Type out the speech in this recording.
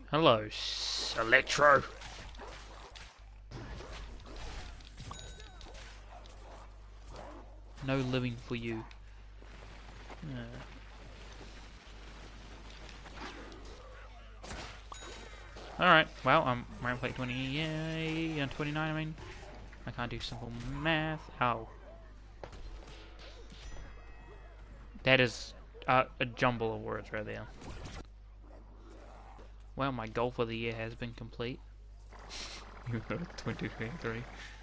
Hello, Electro. No living for you. Alright, well, I'm round plate 20, yay, and 29, I mean. I can't do simple math. Oh. That is a jumble of words right there. Well, my goal for the year has been complete. 2023.